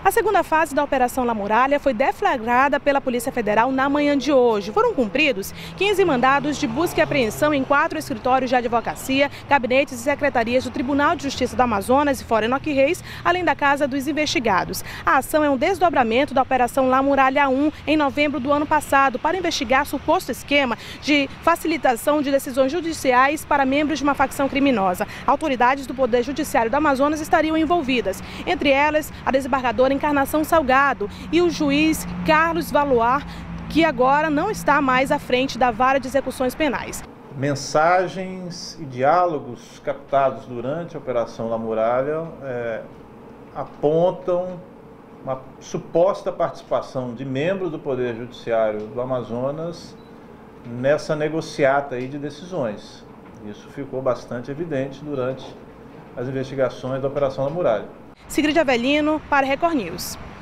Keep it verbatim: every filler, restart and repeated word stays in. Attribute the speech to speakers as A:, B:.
A: A segunda fase da Operação La Muralha foi deflagrada pela Polícia Federal na manhã de hoje. Foram cumpridos quinze mandados de busca e apreensão em quatro escritórios de advocacia, gabinetes e secretarias do Tribunal de Justiça do Amazonas e Fora Enoque Reis, além da Casa dos Investigados. A ação é um desdobramento da Operação La Muralha um, em novembro do ano passado, para investigar suposto esquema de facilitação de decisões judiciais para membros de uma facção criminosa. Autoridades do Poder Judiciário do Amazonas estariam envolvidas, entre elas a desembargadora Encarnação Salgado e o juiz Carlos Valoar, que agora não está mais à frente da Vara de Execuções Penais.
B: Mensagens e diálogos captados durante a Operação La Muralha é, apontam uma suposta participação de membros do Poder Judiciário do Amazonas nessa negociata aí de decisões. Isso ficou bastante evidente durante as investigações da Operação La Muralha.
A: Sigrid Avelino para Record News.